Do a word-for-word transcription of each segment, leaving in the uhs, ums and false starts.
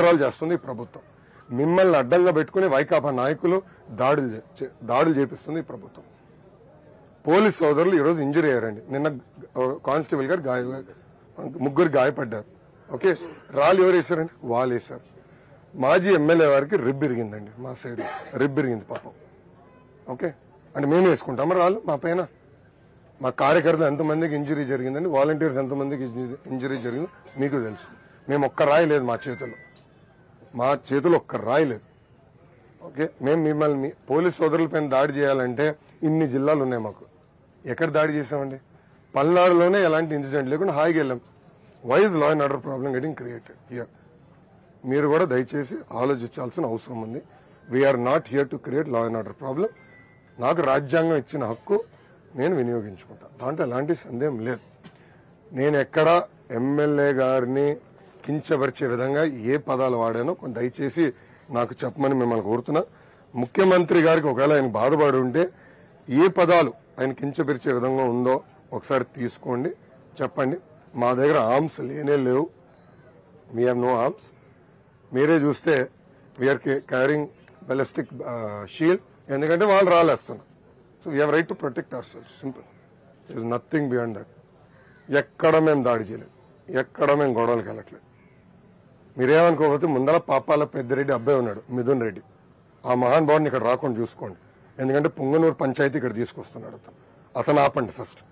బక్రాలు చేస్తుంది ఈ ప్రభుత్వం. మిమ్మల్ని అడ్డంగా పెట్టుకుని వైకాపా నాయకులు దాడులు దాడులు చేపిస్తుంది ఈ ప్రభుత్వం. పోలీస్ సోదరులు ఈరోజు ఇంజరీ అయ్యారండి. నిన్న కానిస్టేబుల్ గారు గాయ ముగ్గురు గాయపడ్డారు. ఓకే, రాళ్ళు ఎవరు వేశారండి? వాళ్ళు వేశారు. మాజీ ఎమ్మెల్యే వారికి రిబ్ ఇరిగిందండి, మా సైడ్ రిబ్ ఇరిగింది పాపం. ఓకే, అంటే మేము వేసుకుంటాం రాళ్ళు మా పైన? మా కార్యకర్తలు ఎంతమందికి ఇంజరీ జరిగిందండి, వాలంటీర్స్ ఎంతమందికి ఇంజరీ జరిగిందో మీకు తెలుసు. మేము ఒక్క రాయి లేదు మా చేతుల్లో, మా చేతులు ఒక్క రాయి లేదు. ఓకే, మేము మిమ్మల్ని పోలీస్ సోదరుల పైన దాడి చేయాలంటే ఇన్ని జిల్లాలు ఉన్నాయి మాకు. ఎక్కడ దాడి చేసామండి? పల్నాడులోనే ఎలాంటి ఇన్సిడెంట్ లేకుండా హాయిగా వెళ్ళాం. Why is law and order problem getting created here? మీరు కూడా దయచేసి ఆలోచించాల్సిన అవసరం ఉంది. We're not here to create law and order problem. నాకు రాజ్యాంగం ఇచ్చిన హక్కు నేను వినియోగించుకుంటా, దాంట్లో ఎలాంటి సందేహం లేదు. నేను ఎక్కడ ఎమ్మెల్యే గారిని కించపరిచే విధంగా ఏ పదాలు వాడానో కొంత దయచేసి నాకు చెప్పమని మిమ్మల్ని కోరుతున్నా. ముఖ్యమంత్రి గారికి ఒకవేళ ఆయన బాధపడి ఉంటే ఏ పదాలు ఆయన కించపరిచే విధంగా ఉందో ఒకసారి తీసుకోండి, చెప్పండి. మా దగ్గర ఆర్మ్స్ లేనే లేవు, వీ హ్యావ్ నో ఆర్మ్స్. మీరే చూస్తే వీఆర్ క్యారింగ్ బెలిస్టిక్ షీల్డ్, ఎందుకంటే వాళ్ళు రాలేస్తున్నారు. So we have right to protect our self, simple. Is nothing beyond that. ఎక్కడ మేము దాడి చేయలేదు, ఎక్కడ మేము గొడవలకు వెళ్ళట్లేదు. మీరేమనుకోకపోతే ముందర పాపాల పెద్దిరెడ్డి అబ్బాయి ఉన్నాడు, మిథున్ రెడ్డి. ఆ మహాన్ భావుని ఇక్కడ రాకుండా చూసుకోండి, ఎందుకంటే పొంగనూరు పంచాయతీ ఇక్కడ తీసుకొస్తున్నాడు అతను. అతను ఆపండి ఫస్ట్.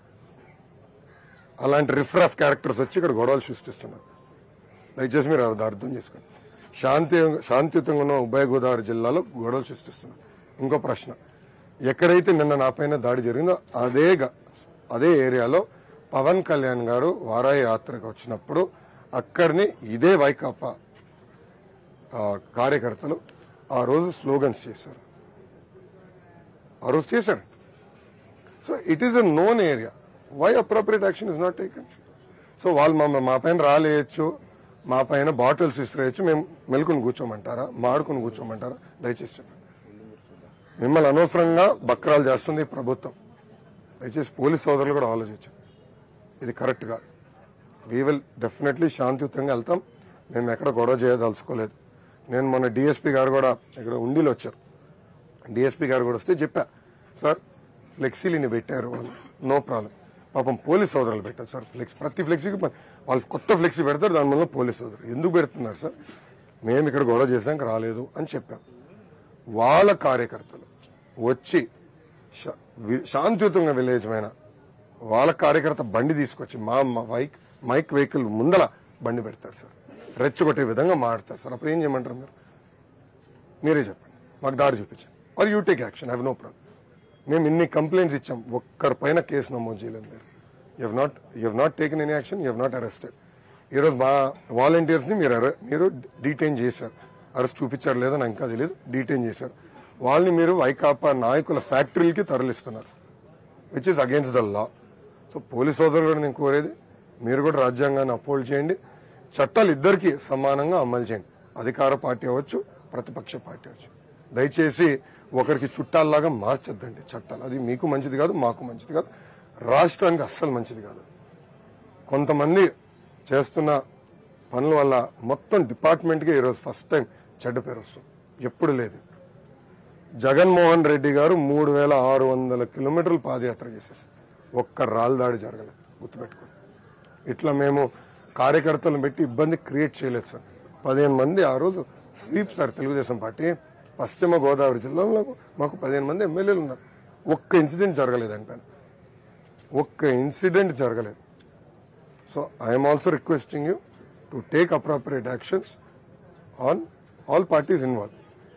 అలాంటి రిఫ్రాఫ్ క్యారెక్టర్స్ వచ్చి ఇక్కడ గొడవలు సృష్టిస్తున్నారు. దయచేసి మీరు అది అర్థం చేసుకోండి. శాంతి శాంతియుతంగా ఉన్న ఉభయ గోదావరి జిల్లాలో గొడవలు సృష్టిస్తున్నారు. ఇంకో ప్రశ్న, ఎక్కడైతే నిన్న నా పైన దాడి జరిగిందో అదే అదే ఏరియాలో పవన్ కళ్యాణ్ గారు వారాహి యాత్రకు వచ్చినప్పుడు అక్కడిని ఇదే వైకాపా కార్యకర్తలు ఆ రోజు స్లోగన్స్ చేశారు, ఆ రోజు చేశారు. So it is a known area. Why appropriate action is not taken? So వాళ్ళు మా మా పైన రాలేయచ్చు, మా పైన బాటిల్స్ ఇసిరేయచ్చు, మేము మెలుకుని కూర్చోమంటారా, మాడుకుని కూర్చోమంటారా? దయచేసి చెప్పండి. మిమ్మల్ని అనవసరంగా బక్రాలు చేస్తుంది ఈ ప్రభుత్వం. దయచేసి పోలీస్ సోదరులు కూడా ఆలోచించారు, ఇది కరెక్ట్ కాదు. వీ విల్ డెఫినెట్లీ శాంతియుతంగా వెళ్తాం. మేము ఎక్కడ గొడవ చేయదలుచుకోలేదు. నేను మొన్న డిఎస్పీ గారు కూడా ఇక్కడ ఉండిలో వచ్చారు. డిఎస్పీ గారు కూడా వస్తే చెప్పా, సార్ ఫ్లెక్సీలని పెట్టారు వాళ్ళు, నో ప్రాబ్లం. పాపం పోలీస్ సోదరులు పెట్టారు సార్ ఫ్లెక్స్, ప్రతి ఫ్లెక్సీకి వాళ్ళు కొత్త ఫ్లెక్సీ పెడతారు, దాని వల్ల పోలీస్ సోదరులు ఎందుకు పెడుతున్నారు సార్? మేము ఇక్కడ గొడవ చేసాక రాలేదు అని చెప్పాం. వాళ్ళ కార్యకర్తలు వచ్చి శాంతియుతంగా విలేజ్ పైన వాళ్ళ కార్యకర్త బండి తీసుకొచ్చి మా మైక్ మైక్ వెహికల్ ముందల బండి పెడతారు సార్, రెచ్చగొట్టే విధంగా మాడతారు సార్. అప్పుడు ఏం చేయమంటారు మీరు? మీరే చెప్పండి, మాకు దారి చూపించండి. Are you take action, have no problem. మేము ఇన్ని కంప్లైంట్స్ ఇచ్చాం, ఒక్కరి పైన కేసు నమోదు చేయలేదు. మీరు you have not you have not taken any action, you have not arrested. ఈరోజు మా వాలంటీర్స్ని మీరు మీరు డీటైన్ చేశారు, అరెస్ట్ చూపించారు లేదో నాకు ఇంకా తెలియదు, డీటైన్ చేశారు. వాళ్ళని మీరు వైకాపా నాయకుల ఫ్యాక్టరీలకి తరలిస్తున్నారు, which is against the law. So police సోదరులు కూడా నేను కోరేది, మీరు కూడా రాజ్యాంగాన్ని అపోల్డ్ చేయండి, చట్టాలు ఇద్దరికి సమానంగా అమలు చేయండి. అధికార పార్టీ అవ్వచ్చు, ప్రతిపక్ష పార్టీ అవ్వచ్చు. దయచేసి ఒకరికి చుట్టాల్లాగా మార్చొద్దండి చట్టాలు. అది మీకు మంచిది కాదు, మాకు మంచిది కాదు, రాష్ట్రానికి అస్సలు మంచిది కాదు. కొంతమంది చేస్తున్న పనుల వల్ల మొత్తం డిపార్ట్మెంట్కి ఈరోజు ఫస్ట్ టైం చెడ్డ పేరు వస్తుంది, ఎప్పుడు లేదు. జగన్మోహన్ రెడ్డి గారు మూడు వేల ఆరు వందల కిలోమీటర్లు పాదయాత్ర చేశారు, ఒక్క రాళ్ళ దాడి జరగలేదు, గుర్తుపెట్టుకోండి. ఇట్లా మేము కార్యకర్తలను పెట్టి ఇబ్బంది క్రియేట్ చేయలేదు సార్. పదిహేను మంది ఆ రోజు స్వీప్ సార్, తెలుగుదేశం పార్టీ పశ్చిమ గోదావరి జిల్లాలో మాకు పదిహేను మంది ఎమ్మెల్యేలు ఉన్నారు, ఒక్క ఇన్సిడెంట్ జరగలేదు ఆయన పైన, ఒక్క ఇన్సిడెంట్ జరగలేదు. So I'm also requesting you to take appropriate actions on all parties involve.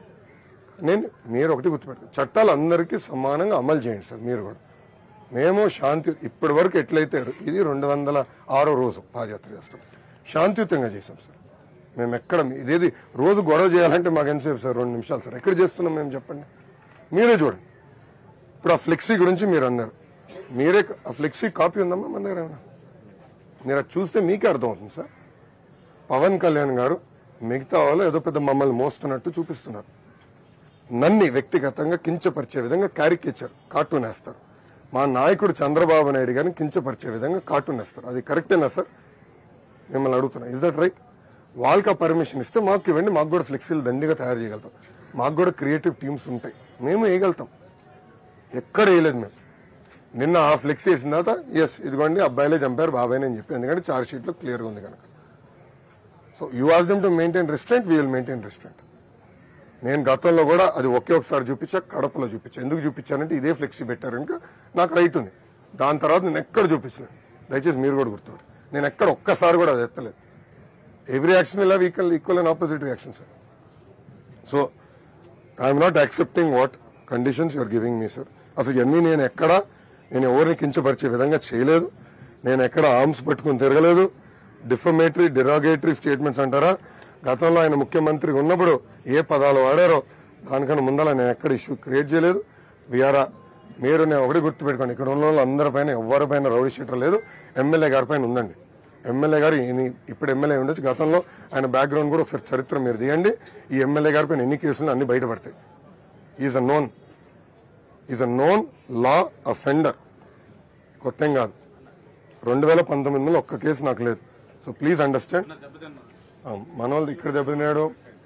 నేను మీరు ఒకటి గుర్తుపెట్టారు, చట్టాలు అందరికీ సమానంగా అమలు చేయండి సార్. మీరు కూడా మేము శాంతి ఇప్పటి వరకు ఎట్లయితే ఇది రెండు వందల ఆరో రోజు పాదయాత్ర చేస్తాం, శాంతియుతంగా చేసాం సార్. మేము ఎక్కడ ఇదేది రోజు గొడవ చేయాలంటే మాకు ఎంతసేపు సార్? రెండు నిమిషాలు సార్. ఎక్కడ చేస్తున్నాం మేము చెప్పండి, మీరే చూడండి. ఇప్పుడు ఆ ఫ్లెక్సీ గురించి మీరు అన్నారు, మీరే ఆ ఫ్లెక్సీ కాపీ ఉందమ్మా మన దగ్గర ఏమన్నా? మీరు అది చూస్తే మీకే అర్థమవుతుంది సార్. పవన్ కళ్యాణ్ గారు మిగతా వాళ్ళు ఏదో పెద్ద మమ్మల్ని మోస్తున్నట్టు చూపిస్తున్నారు, నన్ను వ్యక్తిగతంగా కించపరిచే విధంగా క్యారికేచర్ కార్టూన్ వేస్తారు. మా నాయకుడు చంద్రబాబు నాయుడు గారిని కించపరిచే విధంగా కార్టూన్ వేస్తారు. అది కరెక్టేనా సార్? మిమ్మల్ని అడుగుతున్నా, ఇస్ దట్ రైట్? వాళ్ళకి ఆ పర్మిషన్ ఇస్తే మాకు ఇవ్వండి, మాకు కూడా ఫ్లెక్సీలు దండిగా తయారు చేయగలుగుతాం, మాకు కూడా క్రియేటివ్ టీమ్స్ ఉంటాయి, మేము వేయగలుగుతాం. ఎక్కడ వేయలేదు మేము. నిన్న ఆ ఫ్లెక్సీ వేసిన తర్వాత ఎస్ ఇదిగోండి అబ్బాయిలే చంపారు బాబాయ్ అని చెప్పి, ఎందుకంటే చార్జ్ షీట్ లో క్లియర్గా ఉంది కనుక. So you ask them to maintain restraint, we will maintain restraint. నేను గతంలో కూడా అది ఒకే ఒకసారి చూపించా, కడపలో చూపించా. ఎందుకు చూపించానంటే ఇదే ఫ్లెక్సీ పెట్టారు కనుక నాకు రైట్ ఉంది. దాని తర్వాత నేను ఎక్కడ చూపించలేదు, దయచేసి మీరు కూడా గుర్తుపెట్టు. నేను ఎక్కడ ఒక్కసారి కూడా అది ఎత్తలేదు. Every action will have equal equal and opposite reaction sir. So I'm not accepting what conditions you're giving me sir. అసలు ఇవన్నీ నేను ఎక్కడ నేను ఎవరిని కించపరిచే విధంగా చేయలేదు, నేను ఎక్కడ ఆర్మ్స్ పట్టుకుని తిరగలేదు. డిఫమేటరీ డిరాగేటరీ స్టేట్మెంట్స్ అంటారా, గతంలో ఆయన ముఖ్యమంత్రి ఉన్నప్పుడు ఏ పదాలు వాడారో దానికన్నా ముందర నేను ఎక్కడ ఇష్యూ క్రియేట్ చేయలేదు. వీఆర్ మీరు నేను ఒకటి గుర్తుపెట్టుకోండి, ఇక్కడ ఉన్న వాళ్ళు అందరిపైన ఎవరిపైన రౌడీ షీటర్ లేదు, ఎమ్మెల్యే గారి పైన ఉందండి. ఎమ్మెల్యే గారు ఇప్పుడు ఎమ్మెల్యే ఉండొచ్చు, గతంలో ఆయన బ్యాక్గ్రౌండ్ కూడా ఒకసారి చరిత్ర మీరు తీయండి. ఈ ఎమ్మెల్యే గారి పైన ఎన్ని కేసులు అన్ని బయటపడతాయి. Is a known is a known law offender, కొత్త ఏం కాదు. రెండు వేల పంతొమ్మిదిలో ఒక్క కేసు నాకు లేదు. So please understand. మన వాళ్ళు ఇక్కడ దెబ్బతిన్నాడు,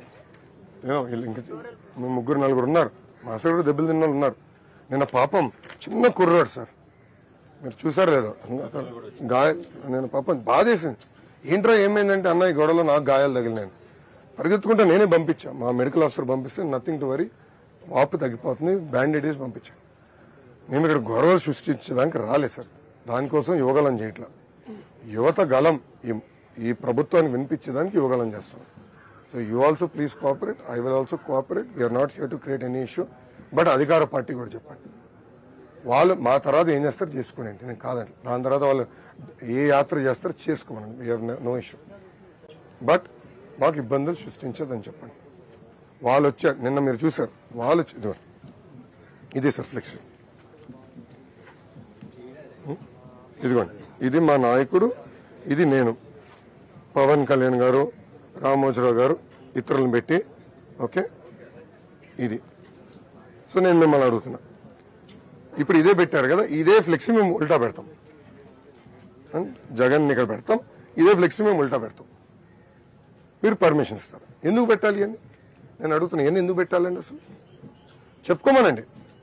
ఇంకా ముగ్గురు నలుగురు ఉన్నారు, మా సైడ్ కూడా దెబ్బలు తిన్న వాళ్ళు ఉన్నారు. నిన్న పాపం చిన్న కుర్రాడు సార్, మీరు చూసారు లేదో, గాయ నేను పాపం బాధేసింది. ఏంట్రా ఏమైందంటే అన్న ఈ గొడవలో నాకు గాయాలు తగిలినాను, పరిగెత్తుకుంటా నేనే పంపించా. మా మెడికల్ ఆఫీసర్ పంపిస్తే నథింగ్ టు వరీ, వాపు తగ్గిపోతుంది, బ్యాండేజెస్ పంపించాం. మేము ఇక్కడ గొడవలు సృష్టించడానికి రాలేదు సార్, దానికోసం యువగలం చేయట్లా. యువత గలం ఈ ప్రభుత్వాన్ని వినిపించేదానికి యువగలం చేస్తాం. So you also please cooperate, I will also cooperate. We're not here to create any issue. But అధికార పార్టీ కూడా చెప్పండి, వాళ్ళు మా తర్వాత ఏం చేస్తారు చేసుకునేంటి, నేను కాదండి. దాని తర్వాత వాళ్ళు ఏ యాత్ర చేస్తారో చేసుకోమనండి, we have no issue. But మాకు ఇబ్బందులు సృష్టించదని చెప్పండి. వాళ్ళు వచ్చారు నిన్న, మీరు చూసారు, వాళ్ళు వచ్చి ఇదే సార్ ఫ్లెక్సీ, ఇదిగోండి, ఇది మా నాయకుడు, ఇది నేను, పవన్ కళ్యాణ్ గారు, రామోజీరావు గారు, ఇతరులను పెట్టి, ఓకే ఇది. సో నేను మిమ్మల్ని అడుగుతున్నా, ఇప్పుడు ఇదే పెట్టారు కదా, ఇదే ఫ్లెక్సీ మేము ఉల్టా పెడతాం, జగన్ ఇక్కడ పెడతాం, ఇదే ఫ్లెక్సీ మేము ఉల్టా పెడతాం. మీరు పర్మిషన్ ఇస్తారు. ఎందుకు పెట్టాలి అని నేను అడుగుతున్నా. ఇవన్నీ ఎందుకు పెట్టాలండి అసలు చెప్పుకోమనండి.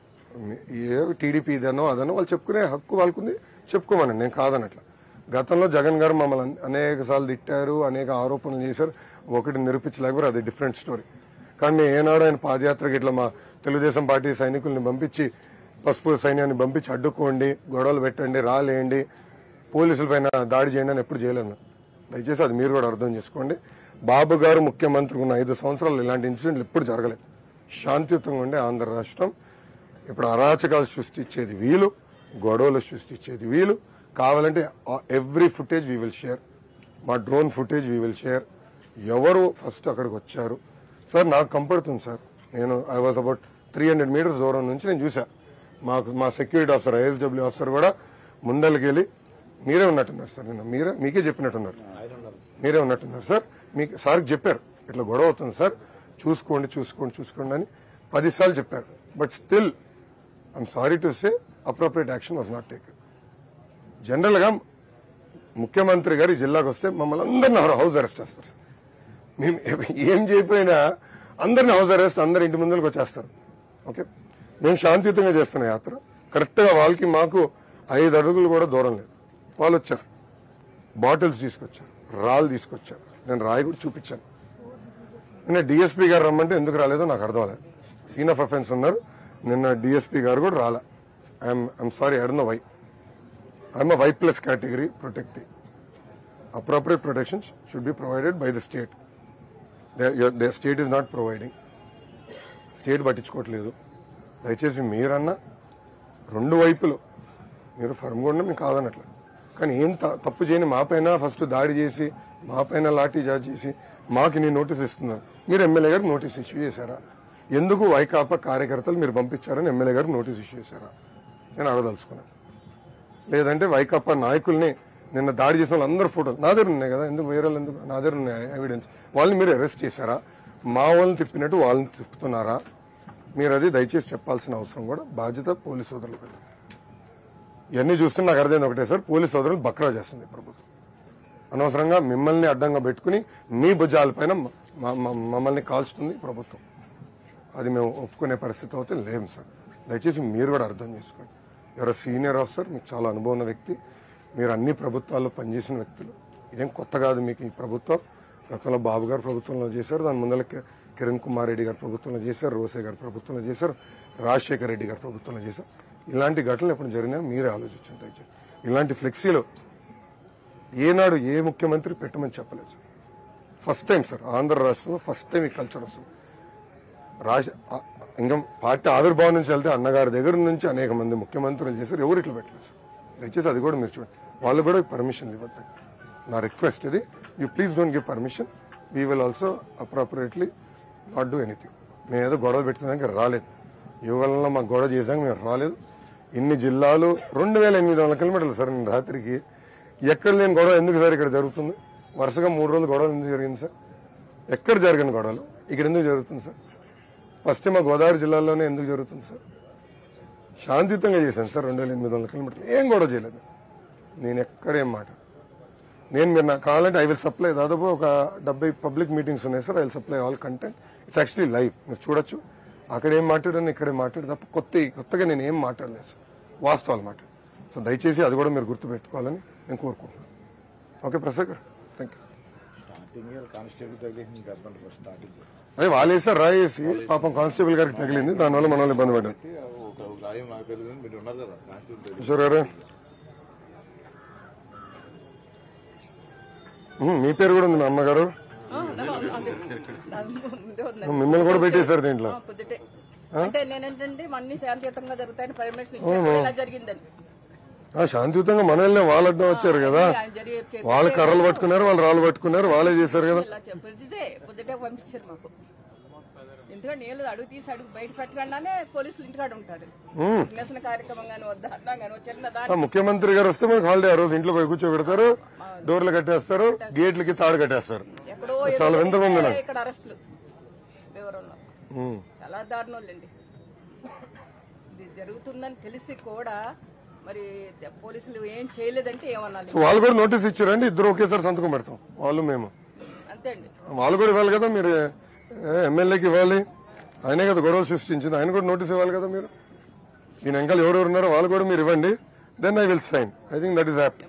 ఏ టీడీపీ ఇదనో అదనో వాళ్ళు చెప్పుకునే హక్కు వాళ్ళకుంది, చెప్పుకోమనండి, నేను కాదనట్లా. గతంలో జగన్ గారు మమ్మల్ని అనేక సార్లు తిట్టారు, అనేక ఆరోపణలు చేశారు, ఒకటి నిరూపించలేకపోయారు, అది డిఫరెంట్ స్టోరీ. కానీ ఏనాడు ఆయన పాదయాత్రకి ఇట్లా మా తెలుగుదేశం పార్టీ సైనికుల్ని పంపించి, పసుపు సైన్యాన్ని పంపించి అడ్డుకోండి, గొడవలు పెట్టండి, రాలేయండి, పోలీసుల పైన దాడి చేయండి అని ఎప్పుడు చేయలేను. దయచేసి అది మీరు కూడా అర్థం చేసుకోండి. బాబు గారు ముఖ్యమంత్రి ఉన్న ఐదు సంవత్సరాలు ఇలాంటి ఇన్సిడెంట్లు ఎప్పుడు జరగలేదు. శాంతియుతంగా ఉండే ఆంధ్ర రాష్ట్రం. ఇప్పుడు అరాచకాలు సృష్టించేది వీలు, గొడవలు సృష్టించేది వీలు. కావాలంటే every footage we will share, మా drone footage we will share. ఎవరు ఫస్ట్ అక్కడికి వచ్చారు సార్ నాకు కంపడుతుంది సార్. నేను I was about three hundred meters దూరం నుంచి నేను చూసా. మాకు మా సెక్యూరిటీ ఆఫీసర్, ఐఎస్డబ్ల్యూ ఆఫీసర్ కూడా ముందరికి వెళ్ళి, మీరే ఉన్నట్టున్నారు సార్, నిన్న మీరే మీకే చెప్పినట్టున్నారు, మీరే ఉన్నట్టున్నారు సార్, మీకు సార్కి చెప్పారు ఇట్లా గొడవ అవుతుంది సార్, చూసుకోండి చూసుకోండి చూసుకోండి అని పదిసార్లు చెప్పారు. But still I'm sorry to say appropriate action was not taken. General గా ముఖ్యమంత్రి గారి జిల్లాకు వస్తే మమ్మల్ని అందరినీ హౌస్ అరెస్ట్ చేస్తారు. మేము ఏం చేయకపోయినా అందరిని హౌస్ అరెస్ట్, అందరి ఇంటి ముందుకు వచ్చేస్తారు. ఓకే, మేము శాంతియుతంగా చేస్తున్న యాత్ర కరెక్ట్ గా వాళ్ళకి మాకు ఐదు అడుగులు కూడా దూరం లేదు. వాళ్ళు వచ్చారు, బాటిల్స్ తీసుకొచ్చారు, రాళ్ళు తీసుకొచ్చారు, నేను రాయి కూడా చూపించాను. నిన్న డిఎస్పీ గారు రమ్మంటే ఎందుకు రాలేదో నాకు అర్థం అవ్వలేదు. సీన్ ఆఫ్ అఫెన్స్ ఉన్నారు, నిన్న డిఎస్పీ గారు కూడా రాలే. I'm I'm sorry, I don't know why. I'm a Y plus category protective. Appropriate protections should be provided by the state. The state is not providing, state పట్టించుకోవట్లేదు. దయచేసి మీరన్నా రెండు వైపులు మీరు ఫర్మ్గా ఉండే మేము కాదన్నట్లు, కానీ ఏం తప్పు చేయని మా పైన ఫస్ట్ దాడి చేసి, మా పైన లాఠీ చార్జ్ చేసి మాకు నేను నోటీస్ ఇస్తున్నారు. మీరు ఎమ్మెల్యే గారికి నోటీస్ ఇష్యూ చేశారా? ఎందుకు వైకాపా కార్యకర్తలు మీరు పంపించారని ఎమ్మెల్యే గారికి నోటీస్ ఇష్యూ చేశారా? నేను అడగదలుచుకున్నాను. లేదంటే వైకాపా నాయకుల్ని నిన్న దాడి చేసిన వాళ్ళు అందరు ఫోటోలు నా దగ్గర ఉన్నాయి కదా, ఎందుకు వేరే ఎందుకు నా దగ్గర ఉన్నాయి ఎవిడెన్స్, వాళ్ళని మీరు అరెస్ట్ చేశారా? మా వాళ్ళని తిప్పినట్టు వాళ్ళని తిప్పుతున్నారా? మీరు అది దయచేసి చెప్పాల్సిన అవసరం కూడా బాధ్యత పోలీసు సోదరులకు. ఇవన్నీ చూస్తే నాకు అర్థమైంది ఒకటే సార్, పోలీసు సోదరులు బక్రా చేస్తుంది ప్రభుత్వం. అనవసరంగా మిమ్మల్ని అడ్డంగా పెట్టుకుని మీ భుజాలపైన మమ్మల్ని కాల్చుతుంది ప్రభుత్వం. అది మేము ఒప్పుకునే పరిస్థితి అయితే లేము సార్. దయచేసి మీరు కూడా అర్థం చేసుకోండి. ఎవరో సీనియర్ ఆఫీసర్, మీకు చాలా అనుభవం ఉన్న వ్యక్తి, మీరు అన్ని ప్రభుత్వాల్లో పనిచేసిన వ్యక్తులు. ఇదేం కొత్త కాదు మీకు ఈ ప్రభుత్వం. గతంలో బాబు గారు ప్రభుత్వంలో చేశారు, దాని ముందర కిరణ్ కుమార్ రెడ్డి గారు ప్రభుత్వంలో చేశారు, రోసే గారు ప్రభుత్వంలో చేశారు, రాజశేఖర రెడ్డి గారు ప్రభుత్వంలో చేశారు. ఇలాంటి ఘటనలు ఎప్పుడు జరిగినా మీరే ఆలోచించండి. ఇలాంటి ఫ్లెక్సీలో ఏనాడు ఏ ముఖ్యమంత్రి పెట్టమని చెప్పలేదు sir. First time sir Andhra రాష్ట్రంలో ఫస్ట్ టైం ఈ కల్చర్ వస్తుంది. రాజ ఇంకా పార్టీ ఆవిర్భావం నుంచి వెళ్తే అన్నగారి దగ్గర నుంచి అనేక మంది ముఖ్యమంత్రులు చేశారు, ఎవరు ఇట్లా పెట్టలేదు సార్. దయచేసి అది కూడా మీరు చూడండి. వాళ్ళు కూడా పర్మిషన్ ఇవ్వద్దు. నా రిక్వెస్ట్ ఇది, you please don't give permission. We will also appropriately not do anything. మేము ఏదో గొడవ పెట్టడానికి రాలేదు, యువగలంలో మాకు గొడవ చేసాక మేము రాలేదు. ఇన్ని జిల్లాలు రెండు వేల ఎనిమిది వందల కిలోమీటర్లు సార్. నేను రాత్రికి ఎక్కడ లేని గొడవ ఎందుకు సార్ ఇక్కడ జరుగుతుంది? వరుసగా మూడు రోజులు గొడవ ఎందుకు జరిగింది సార్? ఎక్కడ జరిగిన గొడవలు ఇక్కడ ఎందుకు జరుగుతుంది సార్? పశ్చిమ గోదావరి జిల్లాలోనే ఎందుకు జరుగుతుంది సార్? శాంతియుతంగా చేశాను సార్ రెండు వేల ఎనిమిది వందల కిలోమీటర్లు, ఏం గొడవ చేయలేదు. నేను ఎక్కడేం మాట నేను మీరు నాకు కావాలంటే ఐ విల్ సప్లై, దాదాపు ఒక డెబ్బై పబ్లిక్ మీటింగ్స్ ఉన్నాయి sir. I will supply all content. It's actually live, మీరు చూడొచ్చు. అక్కడ ఏం మాట్లాడాను, ఇక్కడ ఏం మాట్లాడు తప్ప కొత్త కొత్తగా నేను ఏం మాట్లాడలేదు సార్, వాస్తవాలు మాట. సో దయచేసి అది కూడా మీరు గుర్తుపెట్టుకోవాలని నేను కోరుకుంటున్నాను. ఓకే ప్రసాద్ గారు, థ్యాంక్ యూ. అదే వాళ్ళు వేసారు రాయి వేసి, పాపం కానిస్టేబుల్ గారికి తగిలింది, దానివల్ల మన వాళ్ళు ఇబ్బంది పడ్డారు. కిషోర్ గారు మీ పేరు కూడా ఉంది, మా అమ్మగారు మిమ్మల్ని కూడా పెట్టేశారు దీంట్లో. శాంతియుతంగా మన వెళ్ళే వాళ్ళు అడ్డం వచ్చారు కదా, వాళ్ళు కర్రలు పట్టుకున్నారు, వాళ్ళు రాళ్ళు పట్టుకున్నారు, వాళ్ళే చేశారు కదా. ఎందుకంటే నీళ్ళు అడుగు తీసి అడుగు బయట పెట్టకుండానే పోలీసులు ఇంటికాడ ఉంటారు. నిరసన కార్యక్రమం కానీ వద్ద అర్థం కానీ చిన్న ముఖ్యమంత్రి గారు వస్తే మనకు హాలిడే, ఆ రోజు ఇంట్లో పోయి కూర్చోబెడతారు, డోర్లు కట్టేస్తారు, గేట్లకి తాడు కట్టేస్తారు. చాలా ఎంతమంది ఇక్కడ అరెస్టులు వివరంలో చాలా దారుణోళ్ళండి. ఇది జరుగుతుందని తెలిసి కూడా మరి పోలీసులు ఏం చేయలేదంటే ఏమన్నా. వాళ్ళు కూడా నోటీస్ ఇచ్చారండి, ఇద్దరు ఒకేసారి సంతకం పెడతాం, వాళ్ళు మేము అంతే అండి. వాళ్ళు కూడా ఇవ్వాలి కదా, మీరు ఎమ్మెల్యేకి ఇవ్వాలి, ఆయనే కదా గొడవలు సృష్టించింది, ఆయన కూడా నోటీస్ ఇవ్వాలి కదా. మీరు దీని వెంకలు ఎవరెవరు ఉన్నారో వాళ్ళు కూడా మీరు ఇవ్వండి, then I will sign. I think that is apt.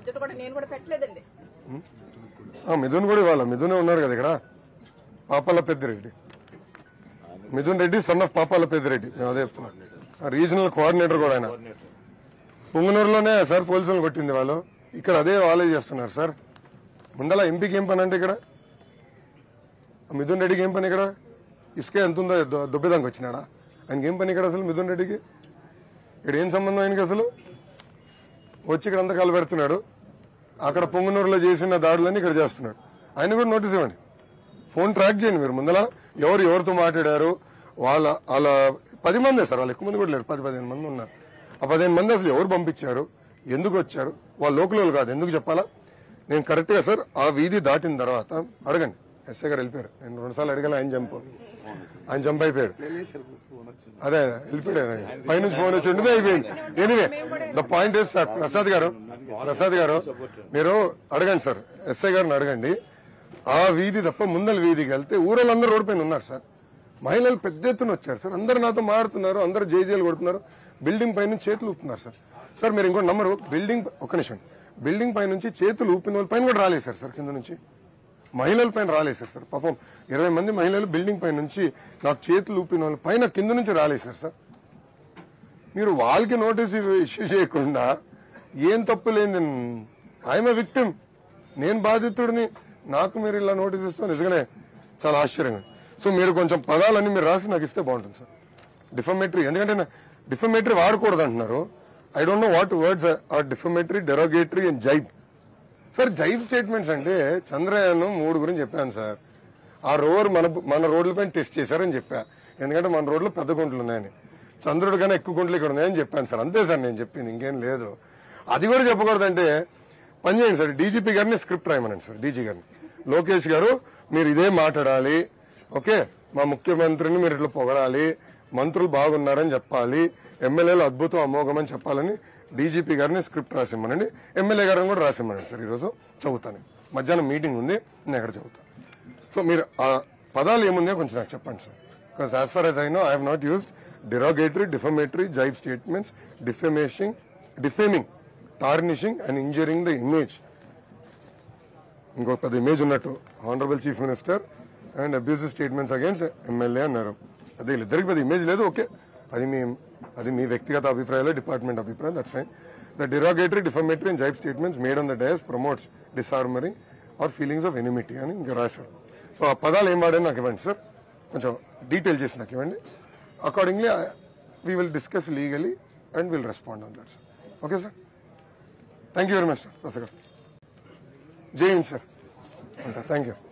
Mithun కూడా ఇవ్వాలి, మిథునే ఉన్నారు కదా ఇక్కడ, పాపాల పెద్దిరెడ్డి, మిథున్ రెడ్డి సన్ ఆఫ్ పాపాల పెద్దిరెడ్డి. మేము అదే చెప్తున్నాం, రీజనల్ కోఆర్డినేటర్ కూడా ఆయన. పుంగనూరులోనే సార్ పోలీసులు కొట్టింది వాళ్ళు, ఇక్కడ అదే వాళ్ళే చేస్తున్నారు సార్. ముందల ఎంపీకి ఏం పని అంటే ఇక్కడ, మిథున్ రెడ్డికి ఏం పని ఇక్కడ? ఇసుక ఎంత ఉందో దుబ్బేదానికి వచ్చినాడా? ఆయనకి ఏం పని ఇక్కడ అసలు? మిథున్ రెడ్డికి ఇక్కడ ఏం సంబంధం ఆయనకి అసలు? వచ్చి ఇక్కడ అంతా కాలు పెడుతున్నాడు, అక్కడ పొంగునూరులో చేసిన దాడులన్నీ ఇక్కడ చేస్తున్నాడు. ఆయన కూడా నోటీస్ ఇవ్వండి, ఫోన్ ట్రాక్ చేయండి మీరు. ముందల ఎవరు ఎవరితో మాట్లాడారు, వాళ్ళ వాళ్ళ పది మంది సార్, వాళ్ళు ఎక్కువ మంది కూడా లేరు, పది పదిహేను మంది ఉన్నారు. ఆ పదిహేను మంది అసలు ఎవరు పంపించారు, ఎందుకు వచ్చారు, వాళ్ళు లోకల్ కాదు, ఎందుకు చెప్పాలా? నేను కరెక్ట్ గా సార్ ఆ వీధి దాటిన తర్వాత అడగండి. ఎస్ఐ గారు వెళ్ళిపోయారు, నేను రెండు సార్లు అడిగాను, ఆయన జంప్ ఆయన జంప్ అయిపోయాడు. అదే వెళ్ళిపోయాడు, పైనుంచి ఫోన్ వచ్చి ఉంటే అయిపోయింది. Anyway the point is sir, Prasad గారు ప్రసాద్ గారు మీరు అడగండి సార్, ఎస్ఐ గారిని అడగండి. ఆ వీధి తప్ప ముందల వీధికి వెళ్తే ఊరలందరూ రోడ్డు పైన ఉన్నారు సార్, మహిళలు పెద్ద ఎత్తున వచ్చారు సార్, అందరు నాతో మారుతున్నారు, అందరు జేజేలు కొడుతున్నారు, బిల్డింగ్ పై నుంచి చేతులు ఊపుతున్నారు సార్. సార్ మీరు ఇంకో నంబరు, బిల్డింగ్ ఒక్క నిమిషం, బిల్డింగ్ పై నుంచి చేతులు ఊపిన వాళ్ళ పైన కూడా రాలేసారు సార్, కింద నుంచి మహిళల పైన రాలేసారు సార్. పాపం ఇరవై మంది మహిళలు బిల్డింగ్ పై నుంచి నాకు చేతులు ఊపిన వాళ్ళ పైన కింద నుంచి రాలేసారు సార్. మీరు వాళ్ళకి నోటీస్ ఇష్యూ చేయకుండా ఏం తప్పు లేని, ఐఎమ్ ఏ విక్టిమ్, నేను బాధితుడిని, నాకు మీరు ఇలా నోటీస్ ఇస్తాం నిజంగానే చాలా ఆశ్చర్యంగా. సో మీరు కొంచెం పదాలన్నీ మీరు రాసి నాకు ఇస్తే బాగుంటుంది సార్. డిఫమేటరీ, ఎందుకంటే డిఫమేటరీ వాడకూడదు అంటున్నారు. I don't know what words are defamatory, derogatory and jibe. Sir jibe statements అంటే చంద్రయాన్ మూడు గురించి చెప్పాను సార్. ఆ రోవర్ మన మన రోడ్లపైన టెస్ట్ చేశారని చెప్పా, ఎందుకంటే మన రోడ్లో పెద్ద గుంటలు ఉన్నాయని, చంద్రుడు కన్నా ఎక్కువ గుంటలు ఇక్కడ ఉన్నాయని చెప్పాను సార్. అంతే సార్ నేను చెప్పింది, ఇంకేం లేదు. అది కూడా చెప్పకూడదంటే పని చేయండి సార్, డీజీపీ గారిని స్క్రిప్ట్ రాయమనండి సార్, డీజీ గారిని. లోకేష్ గారు మీరు ఇదే మాట్లాడాలి, ఓకే, మా ముఖ్యమంత్రిని మీరు ఇట్లా పొగడాలి, మంత్రులు బాగున్నారని చెప్పాలి, ఎమ్మెల్యేలు అద్భుతం అమోఘం అని చెప్పాలని డీజీపీ గారిని స్క్రిప్ట్ రాసిమ్మనండి, ఎమ్మెల్యే గారిని కూడా రాసిమ్మనండి సార్. ఈరోజు చదువుతాను, మధ్యాహ్నం మీటింగ్ ఉంది, నేను ఎక్కడ చదువుతాను. సో మీరు ఆ పదాలు ఏముందో కొంచెం నాకు చెప్పండి sir. Because as far as I know I have not used derogatory, defamatory, jibe statements, defamation, defaming, tarnishing and injuring the image. ఇంకో పెద్ద ఇమేజ్ ఉన్నట్టు honourable chief minister and abusive statements against MLA అన్నారు. అదే వీళ్ళిద్దరికి పెద్ద image లేదు, okay, అది మీ అది మీ వ్యక్తిగత అభిప్రాయాలు, డిపార్ట్మెంట్ అభిప్రాయం, that's fine. The derogatory, defamatory and jibe statements made on the dais promotes disarmory or feelings of enmity అని ఇంకా రాశారు. సో ఆ పదాలు ఏం వాడారు నాకు ఇవ్వండి సార్, కొంచెం డీటెయిల్ చేసి నాకు ఇవ్వండి. Accordingly, I, we will discuss legally and we'll respond on that, sir. Okay, sir? Thank you very much, sir. Rasakar. Jai Hind, sir. Okay, thank you.